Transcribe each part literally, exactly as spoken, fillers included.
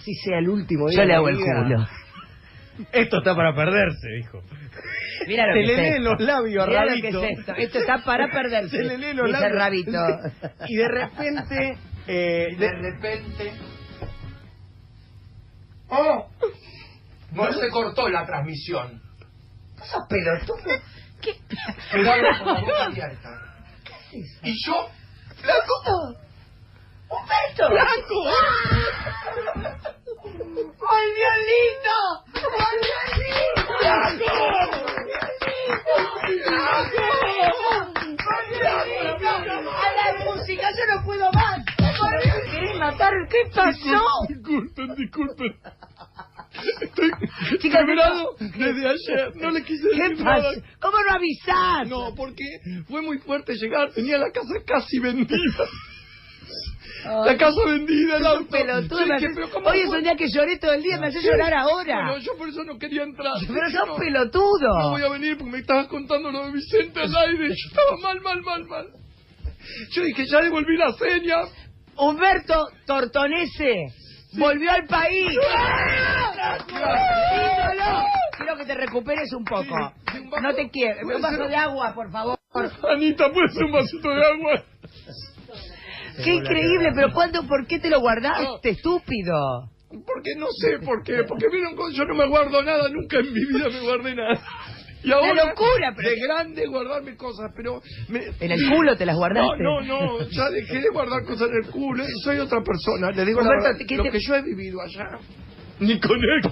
así sea el último día. Yo le hago de el vida. culo. Esto está para perderse, dijo. Mira lo Se que le es leen esto. los labios, Mira Rabito. lo que es esto. Esto está para perderse. Se le leen los dice labios. Rabito. Y de repente... Eh, De de... repente... ¡Oh! No se cortó la transmisión. Sos pelotudo. ¿Qué? Quedaron con la boca abierta. ¿Qué es eso? Y yo... ¡Flaco! ¡Humberto! ¡Flaco! ¡Ay, Diosito! ¡Ay, Diosito! ¡A la música! ¡Yo no puedo más! ¿Me querés matar? ¿Qué pasó? Disculpen, disculpen. Estoy Chica, quebrado desde ayer. No le quise ¿Qué decir pasa? nada. ¿Cómo no avisás? No, porque fue muy fuerte llegar. Tenía la casa casi vendida. La casa vendida, el Sos auto. un pelotudo. Yo me dije, haces- pero ¿cómo Hoy es fue? un día que lloré todo el día, me hace Sí. llorar ahora. Bueno, yo por eso no quería entrar. Pero Dije, sos no, pelotudo. No voy a venir porque me estabas contando lo de Vicente al aire. Yo estaba mal, mal, mal, mal. Yo dije, ya devolví la seña. Humberto Tortonese volvió al país. Ídolo. Quiero que te recuperes un poco. Sí, un vaso- No te quiero. puede Un vaso ser- de agua, por favor. Anita, ¿puede ser un vasito de agua? Qué increíble, pero ¿cuándo, por qué te lo guardaste, estúpido? Porque no sé por qué. Porque vieron, con- yo no me guardo nada. Nunca en mi vida me guardé nada. Y ahora, Una locura, pero- de grande guardarme cosas, pero... Me... ¿En el culo te las guardaste? No, no, no, ya dejé de guardar cosas en el culo, soy otra persona, le digo la Humberto, verdad, ¿qué lo te- que yo he vivido allá, ni con él,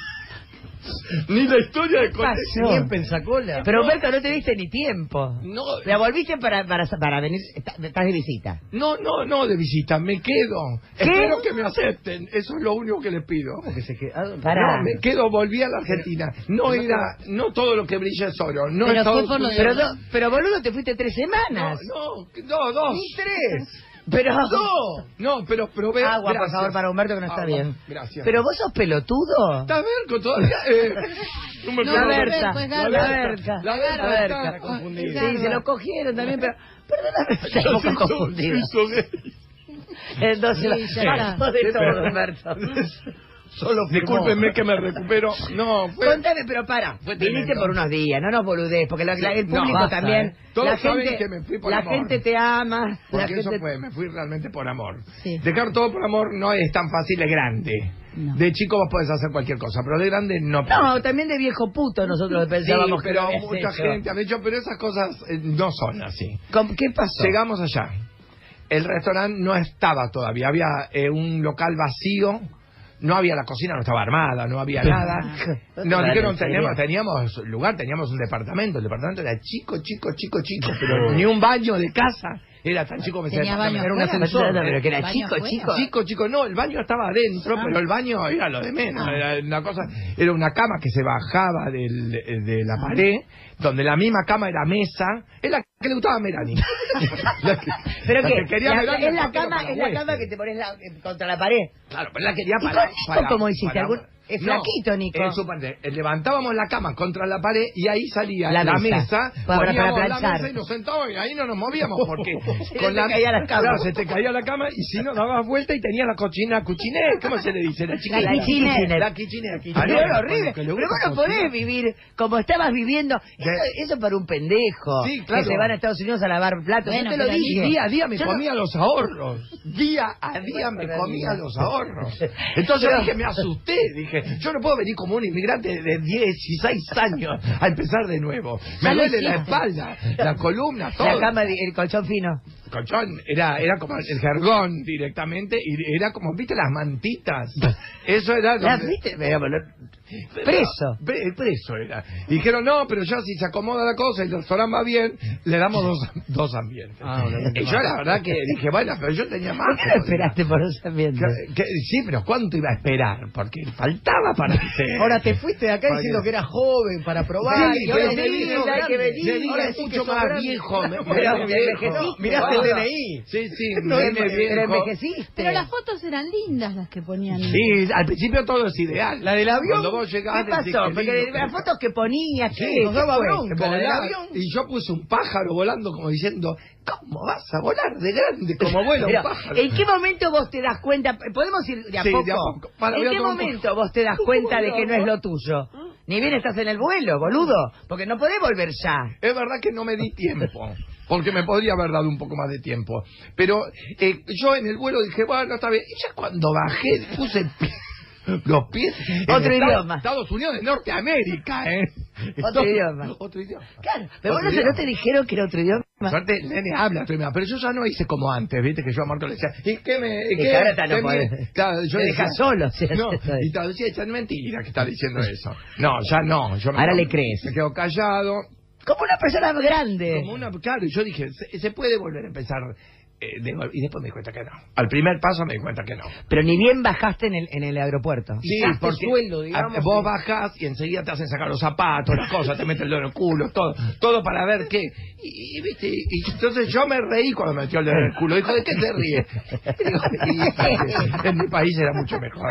ni la historia de con pasó? él. Ni en Pensacola. Pero Humberto, no te diste ni tiempo. No, La volviste para, para, para venir, estás estás de visita. no, no, no, de visita, me quedo, ¿Qué? espero que me acepten, eso es lo único que les pido. Que se queda... Pará. No, me quedo, volví a la Argentina, no era, no todo lo que brilla es oro, no Pero es todo... fue por lo de- Pero, do- pero boludo, te fuiste tres No, semanas. no, no, dos. ¡Ni tres! Pero... No, no, pero probé. Agua, por gracias. favor, para Humberto, que no está Agua, bien. Gracias. Pero vos sos pelotudo. ¿Está Berco todavía? Eh, no me No, La acuerdo. Berta, pues, la Garba. Berta, La Berta la está Berta. confundida. Sí, se lo cogieron también, pero... Perdóname, estoy Yo un sí poco soy- confundido. sí soy gay. Entonces, Sí, ya pasó de todo, Humberto. Solo firmó. Discúlpenme que me recupero. No, fue... Contame, pero para, Fue viniste tremendo. por unos días, no nos boludés, porque la- la- el No, público basta, también, eh. Todos la saben gente, que me fui por la amor. gente te ama, la Porque gente... eso fue, me fui realmente por amor. Sí. Dejar todo por amor no es tan fácil de grande. No. De chico vos podés hacer cualquier cosa, pero de grande no. No, también de viejo puto nosotros Sí, pensábamos que pero lo habías mucha hecho. gente ha dicho, pero esas cosas eh, no son así. ¿Cómo- ¿Qué pasó? Llegamos allá. El restaurante no estaba todavía. Había eh, un local vacío. No había la cocina, no estaba armada, no había nada. No te Nos vale, dijeron, en serio. teníamos, teníamos lugar, teníamos un departamento. El departamento era chico, chico, chico, chico. Pero ni un baño de casa era tan chico que ¿Tenía baño era un afuera? ascensor. No, pero que era ¿Baño chico, afuera? chico. Chico, chico, no, el baño estaba adentro, Ah. pero el baño era lo de menos. Ah. Era una cosa, era una cama que se bajaba del, de la pared, donde la misma cama era mesa. Es la que le gustaba a Melanie. La que- Pero la que, quería la- Melanie es la aparte era cama, para es la huéspedes. cama que te pones la- eh, contra la pared. Claro, pero la quería ¿Y para... con Nico cómo hiciste? ¿Algún- es flaquito, Nico? En su parte, eh, levantábamos la cama contra la pared y ahí salía La la, mesa. mesa, Para- para poníamos planchar. la mesa y nos sentábamos y ahí no nos movíamos porque Se te caía la cama. Claro, se te caía la cama y si no dabas vuelta y tenías la cocina cuchiné, ¿cómo se le dice? La chiquita. La kitchenette. La kitchenette. Ah, no, Ah, era horrible. que le Pero vos gusta no podés cocinar. vivir como estabas viviendo. Eso, eso para un pendejo. Sí, claro. Que se van a Estados Unidos a lavar platos. Bueno, Yo te lo pero Y dije. día a día me Yo no- comía los ahorros. Día a día me comía los ahorros. Entonces dije, me asusté. Dije, yo no puedo venir como un inmigrante de dieciséis años a empezar de nuevo. Me Ya lo duele la hiciste. espalda, la columna, todo. La cama, el colchón fino. Colchón, era, era como el jergón directamente y era como, ¿viste las mantitas? Eso era... ¿La donde- viste? Veamos, lo- Preso. Pre- preso era. Y dijeron, no, pero ya si se acomoda la cosa y el restaurante va bien, le damos dos, dos ambientes. Ah, obviamente y yo la verdad que dije, bueno, pero yo tenía más. ¿Por qué no esperaste por los ambientes? Que- que- sí, pero ¿cuánto iba a esperar? Porque faltaba para hacer. Ahora te fuiste de acá Para diciendo que- que eras joven para probar. Sí, y ahora pero te me vino vine, grande. hay que venir. Me vine Ahora sí que mucho sos más grande. viejo. Me, Pero me- te viejo. envejeciste. Miraste el Guarda. D N I. Sí, sí, No, me vine pero viejo. envejeciste. Pero las fotos eran lindas las que ponían. Sí, al principio todo es ideal. La del avión Cuando vos llegás... ¿Qué pasó? Porque las fotos que ponías, ¿qué? Sí, nos ¿Qué daba fue? bronca en el Volar. avión. Y yo puse un pájaro volando como diciendo, ¿cómo vas a volar de grande como vuela un Pero, pájaro? ¿en qué momento vos te das cuenta? ¿Podemos ir de a Sí, poco? de a poco. Para, ¿En voy a qué tomar un momento vos te das cuenta de que no es lo tuyo? Ni bien estás en el vuelo, boludo. Porque no podés volver ya. Es verdad que no me di tiempo, porque me podría haber dado un poco más de tiempo. Pero eh, yo en el vuelo dije, bueno, está bien. Y ya cuando bajé, puse el pie- los pies en Otro Estados- idioma. Estados Unidos de Norteamérica, ¿eh? Otro idioma. Otro idioma. Claro, pero Otro vos no, idioma. no te dijeron que era otro idioma. Suerte, el nene habla otro idioma, pero yo ya no hice como antes, viste, que yo a Marco le decía, ¿y qué me...? Y qué, que ahora está, no qué me-?" podés. Claro, yo Te decía, dejas solo, sí, no, sí, sí. y traducía, es mentira que está diciendo eso. No, ya no. Yo me Ahora quedo- le crees. Me quedo callado. Como una persona grande. Como una, claro, y yo dije, se, se puede volver a empezar eh, de gol- y después me di cuenta que no. Al primer paso me di cuenta que no. Pero ni bien bajaste en el, en el aeropuerto. Sí, Pisaste porque sueldo, digamos, a- vos sí. bajás y enseguida te hacen sacar los zapatos, las cosas, te meten el dedo en el culo, todo, todo para ver qué. Y, y, viste, y entonces yo me reí cuando me metió el dedo en el culo. Dijo, ¿de qué te ríes? Y digo, "Y, en mi país era mucho mejor.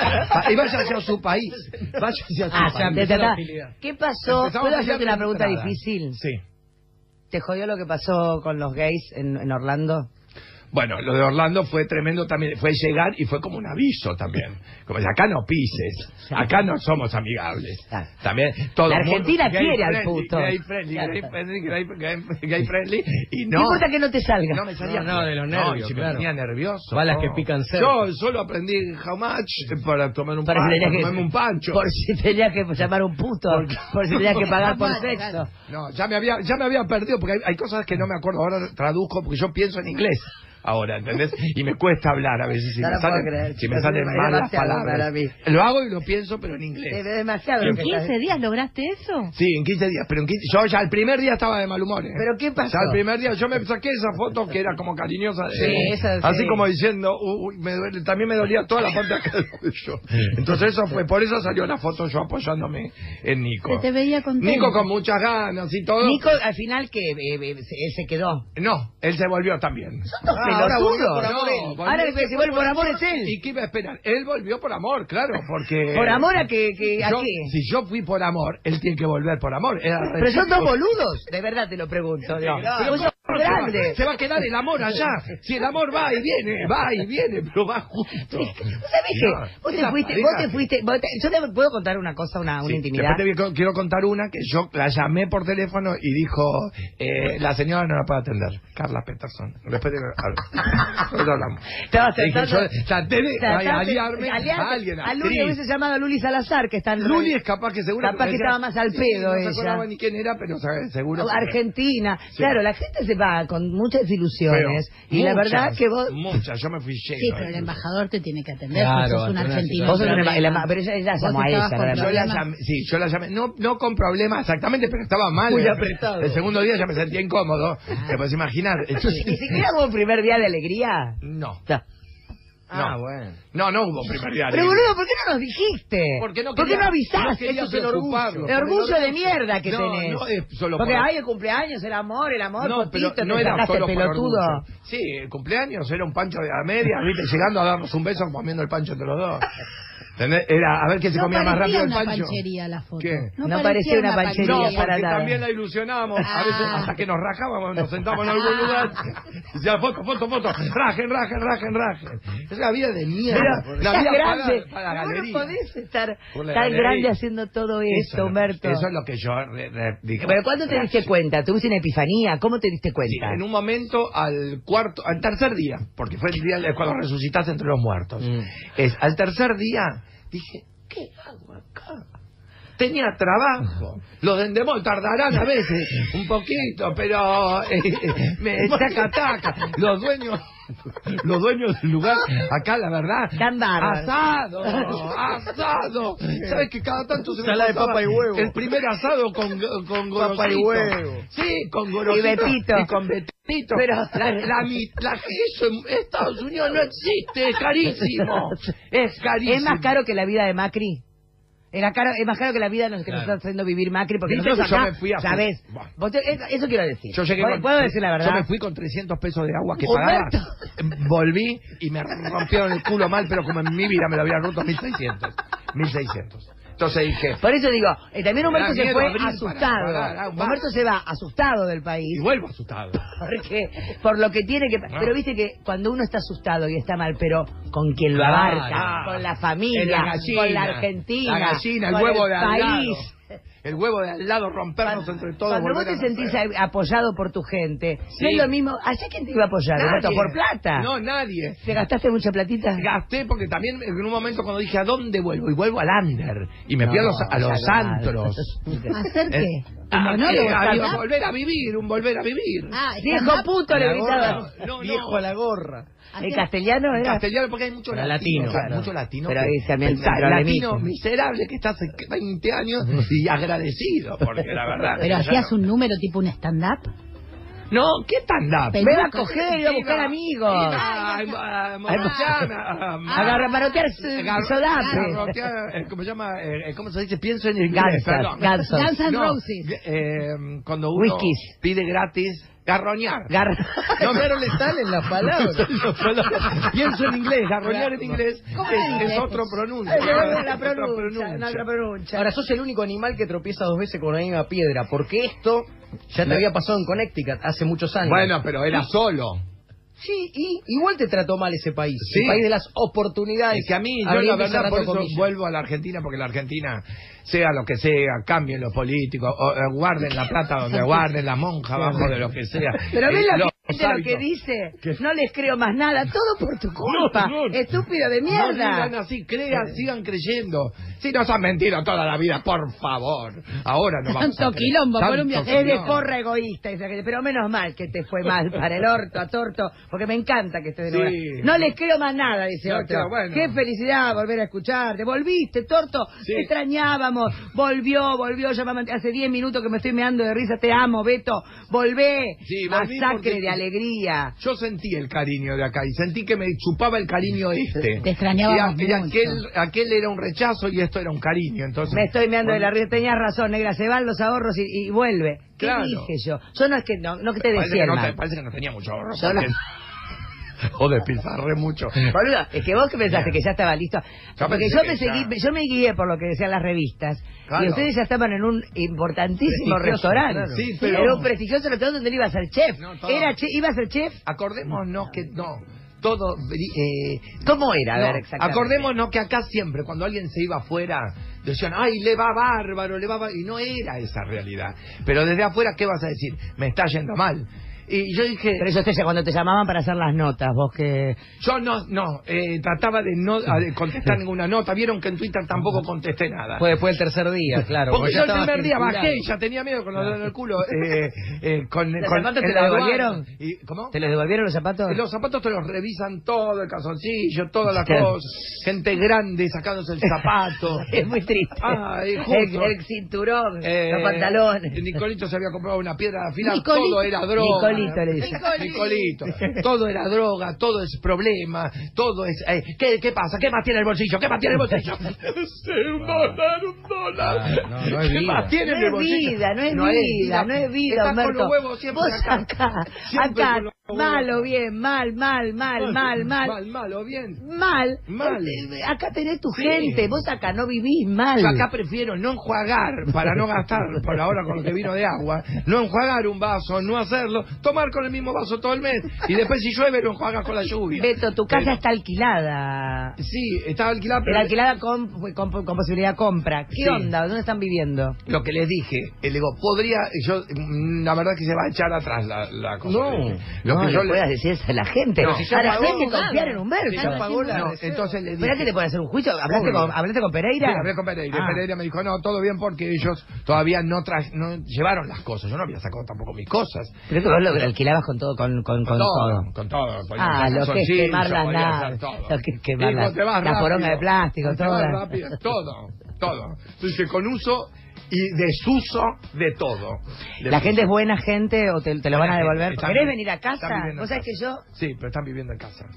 Y vaya hacia su país, vaya hacia su Ah, ya, país. te- te- te- hostilidad. ¿Qué pasó? Empezamos ¿Puedo a hacerte pelear una pregunta de entrada. difícil? Sí. ¿Te jodió lo que pasó con los gays en, en Orlando? Bueno, lo de Orlando fue tremendo también, fue llegar y fue como un aviso también. Como decir, acá no pises, acá no somos amigables. Claro. También todo La el mundo, Argentina gay quiere al friendly, puto. Gay friendly, Claro. gay friendly, gay, gay- gay friendly, y No no. importa que no te salga. No me salía. No, no, de los No, nervios, y si me claro. ponía nervioso. Balas no. que pican cerca. Yo solo aprendí how much para tomar un Para pan, si tenías para que- tomarme un pancho. Por si tenías que llamar a un puto. Por si tenías que pagar por sexo. No, ya me había, ya me había perdido porque hay, hay cosas que no me acuerdo. Ahora traduzco porque yo pienso en inglés. Ahora, ¿entendés? Y me cuesta hablar a veces si No me lo puedo salen, creer, si me chicos, salen es mal las demasiado para palabras. mí. Lo hago y lo pienso, pero en Es inglés. demasiado. ¿En lo que quince estás- días lograste eso? Sí, en quince días, pero en quince, yo ya el primer día estaba de mal humor. ¿eh? ¿Pero qué pasó? Ya el primer día yo me saqué esa foto que era como cariñosa. de- Sí, esa sí. Así como diciendo, uy, me duele, también me dolía toda la parte de acá del cuello. Entonces eso fue, por eso salió la foto yo apoyándome en Nico. Se te veía contento. Nico con muchas ganas y todo. Nico, al final, que eh, eh, se- él se quedó. No, él se volvió también. Dos Ah, ahora volvió por pelotudos. amor él. volvió- Ahora el que se vuelve por amor es él. ¿Y qué iba a esperar? Él volvió por amor, claro, porque... ¿Por amor a que, que a Yo- qué? Si yo fui por amor, él tiene que volver por amor. Era Pero son dos recíproco. boludos. De verdad te lo pregunto. digo. Pero Pero sos ¿cómo se va- grande. Se va a quedar el amor allá. Si el amor va y viene, va y viene, pero va justo. ¿Vos sabés que No, vos te esa fuiste, pareja- vos te fuiste, vos te- yo te puedo contar una cosa, una, una Sí, intimidad? después te voy- quiero contar una que yo la llamé por teléfono y dijo, eh, la señora no la puede atender, Carla Peterson. Después te después hablamos. Estabas Dije, tratando- yo traté de trataste- aliarme aliarte- a alguien, a Luli actriz. hubiese llamado a Luli Salazar, que está en Luli es capaz que seguro Capaz me que decía, estaba más al sí, pedo no ella. se acordaba ni quién era, pero sabe, seguro que- Argentina. Sí. Claro, la gente se va con muchas ilusiones. Feo. Y la Muchas, verdad que vos... muchas, yo me fui lleno. Sí, de pero el cosas. embajador te tiene que atender, Claro, porque sos un ante una argentino. Vos sos con una- problemas. la- pero ella, ella Vos llamó a estabas ella, con la verdad. Yo la problema. llamé, sí, yo la llamé, no, no con problemas exactamente, pero estaba mal. Muy El- apretado. El segundo día ya me sentía incómodo, te puedes imaginar. Entonces, Ni siquiera hubo un primer día de alegría. no, No. Ah, No. bueno. no, no hubo primer día. Pero de- boludo, ¿por qué no nos dijiste? Porque no ¿Por qué quería- no avisás? no quería Eso es el orgullo. preocuparlo. El orgullo de mierda que No, tenés. no es solo Porque por- hay el cumpleaños, el amor, el amor, No, pero potito, no te era sacaste solo por pelotudo. orgullo. Sí, el cumpleaños era un pancho de a media, viste, llegando a darnos un beso comiendo el pancho entre los dos. ¿Entendés? Era a ver quién se No comía más parecía rápido el una pancho. panchería la foto. ¿Qué? No parecía una panchería. No, para porque nada. también la ilusionábamos. A veces Ah. hasta que nos rajábamos, nos sentábamos en algún lugar. Y decía, foto, foto, foto. Rajen, rajen, rajen, rajen. Es la vida de mierda. Pero la estás vida grande. para, para la Vos no galería. podés estar Por la tan galería. grande haciendo todo Eso esto, es lo- Humberto. Eso es lo que yo re- re- dije. Pero ¿cuándo te diste cuenta? ¿Tuviste una epifanía? ¿Cómo te diste Sí, cuenta? en un momento al cuarto, al tercer día, porque fue el día de cuando resucitaste entre los muertos. Mm. Es, al tercer día dije, ¿qué hago acá? Tenía trabajo. Los de Endemol tardarán a veces un poquito, pero eh, me taca taca. Los dueños, los dueños del lugar, acá la verdad, Tan bárbaros. asado, asado. ¿Sabes que cada tanto se me Ensalada de pasaba papa y huevo. el primer asado con con Papa y gorosito? huevo. Sí, con gorosito Y Betito. y con Betito. Pero- la, la, mi- la- eso en Estados Unidos no existe, es carísimo. Es carísimo. ¿Es más caro que la vida de Macri? Era caro, es más caro que la vida nos- que nos Claro. está haciendo vivir Macri, porque Viste nosotros que yo acá, me fui a- ¿sabes? Bueno. Vos te- eso, eso quiero decir. Yo llegué ¿Puedo, con- puedo decir la verdad? Yo me fui con trescientos pesos de agua que pagaba. Humberto. Volví y me rompieron el culo mal, pero como en mi vida me lo habían roto mil seiscientos. mil seiscientos. Entonces dije... Por eso digo, eh, también Humberto Me da se miedo fue abrir para- asustado. para dar un bar. Humberto se va asustado del país. Y vuelvo asustado. Porque, por lo que tiene que... No. Pero viste que cuando uno está asustado y está mal, pero con quien lo Claro. abarca, con la familia, En la gallina, con la Argentina, la gallina, el con huevo el de al país. lado. El huevo de al lado, rompernos entre todos. Cuando vos volver te a sentís nacer. a- apoyado por tu gente, Sí. no es lo mismo... ¿Allá quién te iba a apoyar? Humberto? Nadie. ¿Por plata? No, nadie. ¿Te gastaste mucha platita? Gasté porque también en un momento cuando dije ¿a dónde vuelvo? Y vuelvo al under. Y me fui a No, los, a los ya no. antros. ¿Hacer Eh, qué? a- ¿Un monólogo? a- a- stand-up? a volver a vivir, un volver a vivir. Ah, Viejo stand-up. puto, le La gritaba. gorra. No, no. Viejo a la gorra. ¿El castellano En era? castellano porque hay mucho Pero latino, latino, claro, claro. mucho latino. Pero que- ahí también pensá, el latino problemita. miserable que está hace veinte años y agradecido, porque la verdad. Pero ya hacías no. un número tipo un stand-up. No, ¿qué stand-up? Pero- Me iba a coger, iba a buscar Iba- amigos. iba a- a- a emborracharme, a- a- Agarra parotear Gar- sodape. garrotear, eh, ¿Cómo se llama? Eh, ¿Cómo se dice? Pienso en inglés. Gansas, perdón. Gansas. Guns N' No, Roses. eh, cuando uno Whiskies. pide gratis, garroñar. Gar- No, pero le salen las palabras. Pienso en inglés, garroñar en inglés ¿Cómo es, dices? es otro pronuncio. Es otra Es otra pronuncia, una otra pronuncia. Ahora, sos el único animal que tropieza dos veces con una misma piedra, porque esto ya te había pasado en Connecticut hace muchos años. Bueno, pero era solo. Sí, y igual te trató mal ese país. Sí. El país de las oportunidades. Es que a mí, yo Abriendo la y verdad, cerrando por eso comillas. vuelvo a la Argentina, porque la Argentina, sea lo que sea, cambien los políticos, o, eh, guarden la plata donde guarden, la monja abajo de lo que sea. Pero ves Eh, la los gente lo que hábitos. dice. ¿Qué? No les creo más nada. Todo por tu culpa. No, no. Estúpido de No mierda. digan así, crean, sigan creyendo. Si nos han mentido toda la vida, por favor. Ahora no vamos Tanto a creer. quilombo por un Tanto viaje. Es de quilombo. porra egoísta, esa gente, pero menos mal que te fue mal para el orto, a torto, porque me encanta que estés de nuevo. Sí. No les creo más nada, dice No, otro. claro, bueno. Qué felicidad volver a escucharte. Volviste, torto. Sí. Te extrañábamos. Volvió, volvió. Ya me- hace diez minutos que me estoy meando de risa. Te amo, Beto. Volvé. Sí, volví Masacre porque- de alegría. Yo sentí el cariño de acá y sentí que me chupaba el cariño este. Te extrañábamos Y, a- y mucho. aquel, aquel era un rechazo y esto era un cariño. Entonces, Me estoy meando de la Bueno, risa. Tenías razón, negra. Se van los ahorros y, y vuelve. ¿Qué Claro. dije yo? Yo no es que no, no que te Parece decía que, el no te- mal. parece que no tenía mucho ahorro. Yo no- porque- O despilfarré mucho. Boludo, es que vos que pensaste Bien. que ya estaba listo. Yo Porque pensé yo que me, seguí, ya- yo me guié por lo que decían las revistas. Claro. Y ustedes ya estaban en un importantísimo Prestigioso, restaurante. claro. Sí, pero- Era un prestigioso restaurante donde él iba a ser chef. No, todo. Era che- ¿Iba a ser chef? Acordémonos que no. Todo. Eh, ¿Cómo era? A no, ver, exactamente. acordémonos que acá siempre, cuando alguien se iba afuera, decían, ay, le va bárbaro, le va bárbaro. Y no era esa realidad. Pero desde afuera, ¿qué vas a decir? Me está yendo mal. Y yo dije, Pero eso te, cuando te llamaban para hacer las notas, vos que... yo no, no, eh, trataba de no a- de contestar ninguna nota. Vieron que en Twitter tampoco contesté nada. Fue después del tercer día, claro. Porque ya yo el estaba primer día circulando. bajé y ya tenía miedo con los dedos en el culo. Eh, eh, con, ¿Los con- zapatos te en los la devolvieron? aduana. Y, ¿Cómo? ¿Te les devolvieron los zapatos? Los zapatos te los revisan todo, el calzoncillo, todas las Claro. cosas. Gente grande sacándose el zapato. Es muy triste. Ay, el, justo. el cinturón, Eh, los pantalones. Nicolito se había comprado una piedra de afilar, Nicolito. todo era droga. Nicolito le dice. Nicolito. Todo era droga, todo es problema, todo es... eh, ¿qué, ¿Qué pasa? ¿Qué más tiene el bolsillo? ¿Qué más tiene el bolsillo? un dólar, un dólar. Ah, no, no es ¿Qué vida. más tiene en No el es bolsillo? vida, no es vida, no es vida, Estás con Humberto. los huevos siempre Vos acá. acá, Siempre acá, con los huevos mal o acá. bien, mal, mal, mal, mal, mal, Mal, mal o bien. mal. Mal. Eh, Acá tenés tu Sí. gente, vos acá no vivís mal. Yo acá prefiero no enjuagar, para no gastar por ahora con lo que vino de agua, no enjuagar un vaso, no hacerlo, tomar con el mismo vaso todo el mes, y después si llueve lo enjuagas con la lluvia. Beto, tu casa Pero- está alquilada. Sí, estaba alquilada, pero Era alquilada con, con, con posibilidad de compra. ¿Qué Sí. onda? ¿Dónde están viviendo? lo que les dije, eh, le digo, podría, yo, mm, la verdad que se va a echar atrás la, la cosa. No, lo no que le yo le- puedas decir eso a la gente. No, a si ya la pagó, gente nada. confiar en Humberto. Si ya ya pagó la- la no, reserva. entonces le dije, ¿Esperá que te pueden hacer un juicio? ¿Hablaste Obvio. con, ¿Hablaste con Pereira? Sí, hablé con Pereira. Ah. Pereira me dijo, no, todo bien porque ellos todavía no, tra no llevaron las cosas. Yo no había sacado tampoco mis cosas. Pero que vos lo alquilabas con todo, con, con, con todo. Con todo. podía Ah, hacer lo que es calzoncillos, quemar las podía naves, hacer todo. lo que es quemar Digo, las- te vas la rápido. poronga de plástico, Te todo. vas rápido, todo, todo. Entonces, con uso y desuso de todo. Le ¿La puse. gente es buena gente o te, te lo van a Buena devolver? gente, están ¿Querés vi- venir a están casa? viviendo ¿Vos en sabés que casa. yo? Sí, pero están viviendo en casa.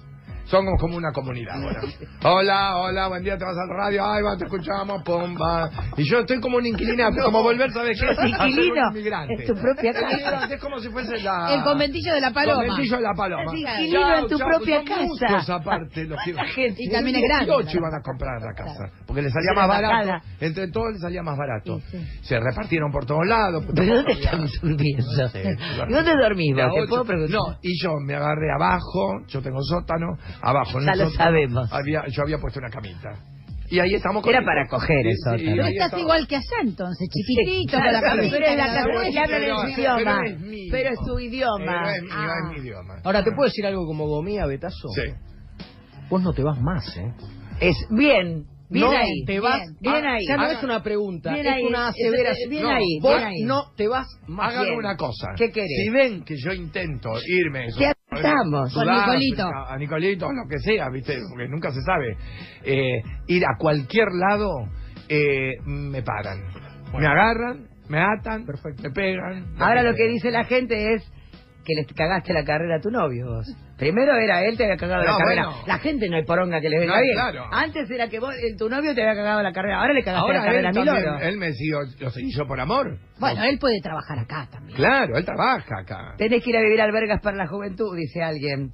Somos como una comunidad ahora. Hola, hola, buen día, te vas al radio, ay, va, te escuchamos, pum, va. Y yo estoy como un inquilino, como volver, ¿sabes qué? ¿Sos inquilino? Un inmigrante. Es tu propia casa. Es como si fuese la... El conventillo de la paloma. El conventillo de la paloma. Sos inquilino en tu Chau, propia son casa. muchos aparte los que... gente. Y también es grande. dieciocho iban a comprar la casa, porque les salía Sí, más la barato. bajada. Entre todos les salía más barato. Sí, sí. Se repartieron por todos lados. ¿Pero dónde estamos durmiendo? Sí, ¿Y dónde dormís De a vos? ¿Te ocho. puedo preguntar? No, y yo me agarré abajo, yo tengo sótano, abajo en Ya el lo sótano sabemos. Había, yo había puesto una camita. Y ahí estamos con Era para coger Sí, eso. sí, Pero ahí estás estamos. igual que allá entonces, chiquitito, Sí, con la claro, camita. pero es la la casa, bolsa. ya hablan Pero- el idioma. pero es mío. Pero es tu idioma. Pero es mío, Ah. es mi idioma. Ahora, ¿te puedo decir algo como gomía, Betazo? Sí. Vos no te vas más, ¿eh? Es bien, bien no ahí. te vas. Bien, bien ahí. Ya no Haga- es una pregunta, bien es ahí, una es- aseveración. bien No, ahí, vos bien ahí. no te vas más. Hagan bien. una cosa. ¿Qué querés? Si ven que yo intento irme... Te atamos. Con Sudáfrica, Nicolito. A Nicolito, lo que sea, ¿viste? Porque nunca se sabe. Eh, ir a cualquier lado, eh, me paran. Me agarran, me atan, Perfecto. me pegan. Ahora me lo que dice la gente es que le cagaste la carrera a tu novio vos. Primero era él te había cagado No, la carrera. bueno. La gente no hay poronga que le venga No, bien. claro. Antes era que vos, eh, tu novio te había cagado la carrera. Ahora le cagaste Ahora la carrera él, a mi también, loro. él me siguió, lo seguí yo por amor. Bueno, él puede trabajar acá también. Claro, él trabaja acá. Tenés que ir a vivir albergas para la juventud, dice alguien.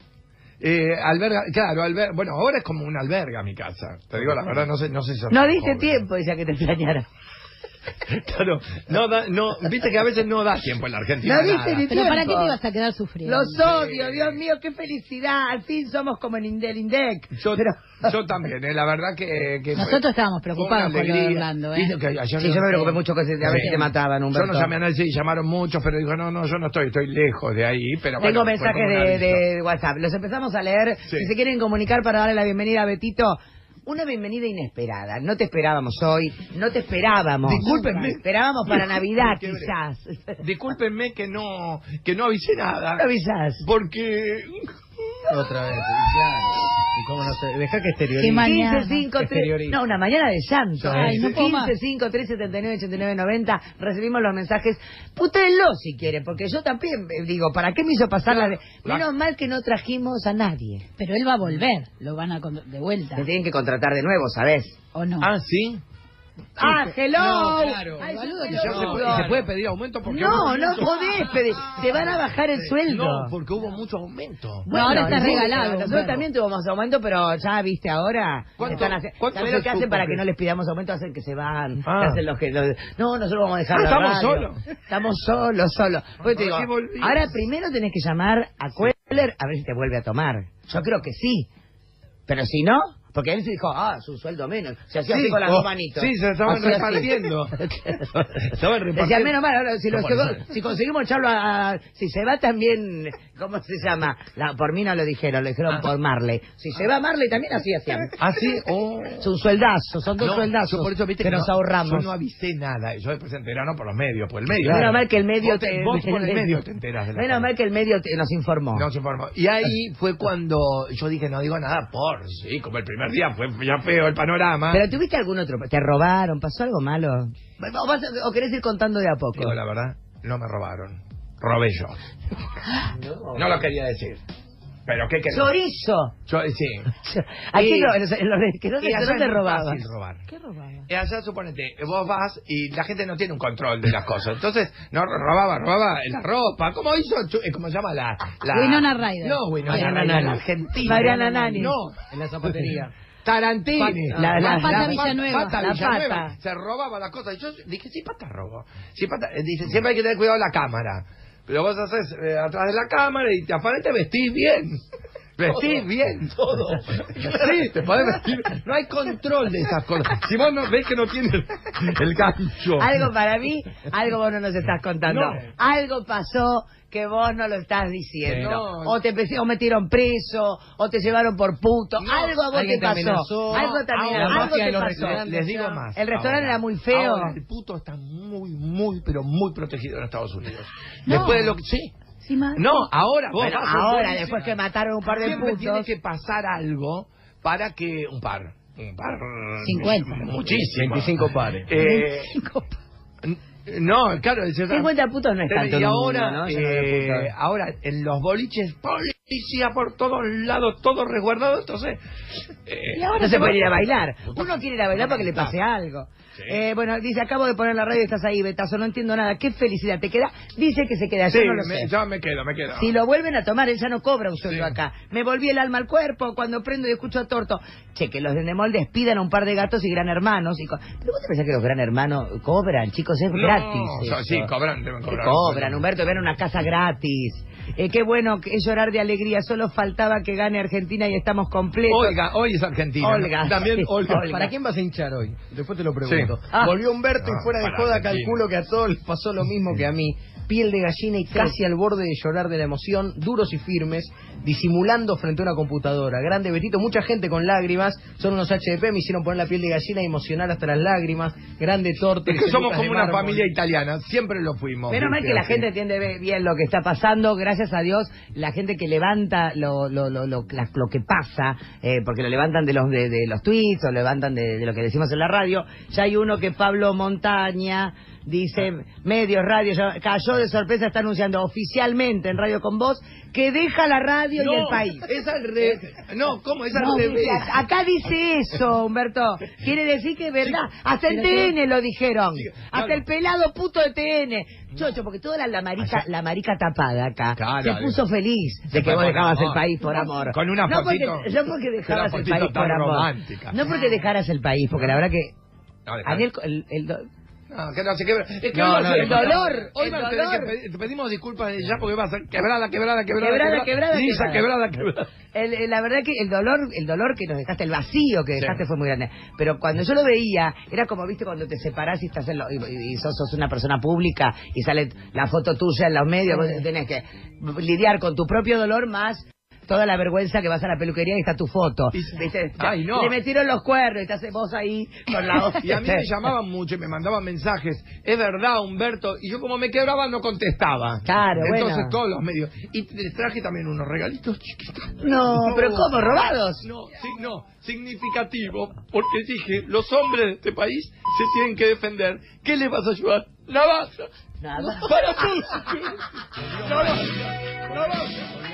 Eh, alberga, claro, alberga, bueno, ahora es como una alberga mi casa. Te digo la verdad, no sé, no sé si son No tan diste jóvenes. tiempo, decía que te extrañara. Claro, no, da, no, viste que a veces no da tiempo en la Argentina. No diste nada. ni Pero ¿para qué tiempo. te ibas a quedar sufriendo? Los odio, Dios mío, qué felicidad. Al fin somos como el Indel Indec. Yo, Pero... yo también, eh, la verdad que... que Nosotros fue- estábamos fue preocupados una con lo de alegría. Orlando, ¿eh? Viste que ayer Sí, yo me preocupé mucho que se- a ver Sí. si te mataban, Yo Humberto. no llamé a nadie, sí, llamaron muchos, pero digo, no, no, yo no estoy, estoy lejos de ahí, pero Tengo bueno, fue mensajes como un de, aviso. de WhatsApp. Los empezamos a leer. Sí. Si se quieren comunicar para darle la bienvenida a Betito. Una bienvenida inesperada. No te esperábamos hoy. No te esperábamos. Discúlpenme. Esperábamos para Navidad, Qué breve. quizás. Discúlpenme que no, que no avisé nada. ¿No avisás? Porque... Otra vez, y claro. ¿Y cómo no sé? Deja que exteriorice. Qué mañana. quince cinco tres Exterioriza. No, una mañana de llanto. Ay, ¿eh? no puedo más. quince cinco tres setenta y nueve ochenta y nueve noventa. Recibimos los mensajes. Putéenlo si quieren, porque yo también eh, digo, ¿para qué me hizo pasar la de... Claro. Menos mal que no trajimos a nadie. Pero él va a volver, lo van a con- de vuelta. Te tienen que contratar de nuevo, ¿sabes? ¿O no? Ah, ¿sí? ¡Ah, hello! No, claro. Ay, Boludo, sí, que ¿Y hello. se, puede, y se puede pedir aumento? Porque No, hubo no mucho- podés pedir. Te van a bajar el sueldo. No, porque hubo mucho aumento. No, ahora está sí, regalado, Nosotros Humberto. también tuvimos aumento, pero ya viste ahora. ¿Cuánto- están hace- cuánto ¿Sabés se lo que hacen supo para que- que no les pidamos aumento? Hacen que se van. Ah. Hacen los que, los- no, nosotros vamos a dejar Ah, la ¿estamos radio. solos? Estamos solos, solos. Pues te digo, ¿Por qué volví? ahora primero tenés que llamar a Queller a ver si te vuelve a tomar. Yo creo que sí. Pero si no, porque él se dijo, ah, su sueldo menos. Se hacía Sí, así con las oh, dos manitos. sí, se estaban Hacía así. repartiendo. Estaban Decía, repartiendo. menos mal, ahora, si, lo ¿Cómo llegó- no? si conseguimos echarlo a, a- Si se va también... ¿Cómo se llama? La, por mí no lo dijeron, lo dijeron por Marley. Si se va Marley también así hacían. ¿Ah, sí? Oh. Es un sueldazo, son dos No, sueldazos yo por eso, viste que que nos no- ahorramos. Yo no avisé nada. Yo después se enteraron por los medios, por el medio. Menos mal que el medio Vos, te- te... vos por el medio te enteras de la Menos mal que el medio te- nos informó. No se informó. Y ahí fue cuando yo dije, no digo nada por sí, como el primer día fue ya feo el panorama. Pero ¿tuviste algún otro? ¿Te robaron? ¿Pasó algo malo? ¿O, vas a- o querés ir contando de a poco? Digo la verdad, no me robaron. Robé yo. No. No lo quería decir. Pero ¿qué querés? ¡Chorizo! Yo, sí. ¿A quién Y- lo, en los- en los- que no Y te, allá no es te muy robabas? fácil robar. ¿Qué robaba? Y allá, suponete, vos vas y la gente no tiene un control de las cosas. Entonces, no robaba, robaba la ropa. ¿Cómo hizo? Chu- eh, ¿Cómo se llama la...? la... Winona Ryder. No, Winona Mariana Ryder, Nani. la Argentina. Mariana Nani. No, En la zapatería. Tarantini. La- la- Pata la- Villanueva. Pata La Villanueva. Pata. Se robaba las cosas. Y yo dije, sí, Pata robo. Sí, Pata... eh, Dice, siempre hay que tener cuidado de la cámara. Pero vos haces eh, atrás de la cámara y te aparente vestís bien. Vestís bien. Todo. Sí, te podés vestir. No hay control de esas cosas. Si vos no ves que no tienes el gancho. Algo para mí, algo vos no nos estás contando. No. Algo pasó que vos no lo estás diciendo. No. O te pe- o metieron preso, o te llevaron por puto. No. algo a vos te Alguien te pasó. amenazó. Algo también, Ahora, la algo mafia te de los pasó. restaurantes. Les digo más. El restaurante Ahora, era muy feo. ahora el puto está muy, muy, pero muy protegido en Estados Unidos. No. Después de lo que... Sí. Sí, ma- No, ahora vos Bueno, vas a un ahora, boliche. después que mataron un par de Siempre tiene putos. que pasar algo para que... Un par. Un par... cincuenta. Muchísimo. veinticinco pares. Eh, n- no, claro. es- cincuenta putos no es Pero, tanto. y en un ahora, mundo, ¿no? eh, Lleno de putos. ahora en los boliches, boliches policía por todos lados, todo resguardado, entonces... Eh, Y ahora no se puede ir a bailar. Uno quiere ir a bailar para que le pase algo. Sí. Eh, bueno, dice, acabo de poner la radio y estás ahí, Betazo, no entiendo nada. Qué felicidad, ¿te queda? Dice que se queda, sí, yo no lo me, sé. Ya me quedo, me quedo. Si lo vuelven a tomar, él ya no cobra un sueldo sí. acá. Me volví el alma al cuerpo cuando prendo y escucho a Torto. Che, que los de Endemol despidan a un par de gatos y Gran Hermanos. Y co Pero vos te pensás que los Gran Hermanos cobran, chicos, es no, gratis. O sea, sí, cobran, deben cobrar. Cobran, Humberto, ven una casa gratis. Eh, qué bueno, que es llorar de alegría. Solo faltaba que gane Argentina y estamos completos. Olga, hoy es Argentina. Olga. ¿no? También Olga. Olga. ¿Para quién vas a hinchar hoy? Después te lo pregunto. Sí. Ah. Volvió Humberto Ah, y fuera de joda Argentina. calculo que a todos les pasó lo mismo que a mí. Piel de gallina y sí. casi al borde de llorar de la emoción, duros y firmes, disimulando frente a una computadora. Grande Betito, mucha gente con lágrimas, son unos H D P, me hicieron poner la piel de gallina y emocionar hasta las lágrimas. Grande Torto. Es que somos como una familia italiana, siempre lo fuimos. Menos mal que la gente entiende bien lo que está pasando, gracias a Dios, la gente que levanta lo lo lo lo, la, lo que pasa, eh, porque lo levantan de los de, de los tweets o lo levantan de, de lo que decimos en la radio. Ya hay uno que Pablo Montaña dice, medios, radio, ya cayó de sorpresa, está anunciando oficialmente en Radio Con Voz que deja la radio no, y el país. Es al revés. No, ¿cómo? Es al No, revés. acá dice eso, Humberto. Quiere decir que es verdad. Hasta el T N lo dijeron. Hasta el pelado puto de T N. Chocho, porque toda la, la marica la marica tapada acá claro, se puso feliz de que vos dejabas el país por amor. Con una no fotito. Porque, no porque dejabas el país por amor. Romántica. No porque dejaras el país, porque la verdad que... No, a mí el, el, el, No, que no se quebra. Es que no, hoy no, va a ser el dolor, Hoy el va a tener dolor. que pedir, te pedimos disculpas de ya porque va a ser quebrada, quebrada, quebrada, Quebrada, quebrada, Lisa, quebrada. quebrada, quebrada. El, el, la verdad que el dolor, el dolor que nos dejaste, el vacío que dejaste Sí. fue muy grande. Pero cuando yo lo veía, era como, viste, cuando te separás y estás en lo, y, y sos, sos una persona pública y sale la foto tuya en los medios, vos tenés que lidiar con tu propio dolor más toda la vergüenza que vas a la peluquería y está tu foto. ¿Viste? Ay, no. Le metieron los cuernos y estás vos ahí con la hoja. Y a mí me llamaban mucho y me mandaban mensajes. Es verdad, Humberto. Y yo como me quebraba no contestaba. Claro, Entonces bueno. todos los medios. Y les traje también unos regalitos chiquitos. No, pero ¿cómo? ¿Robados? No, sí, no, significativo. Porque dije, los hombres de este país se tienen que defender. ¿Qué les vas a ayudar? Navaja. Nada. Para todos. Navaja. Navaja.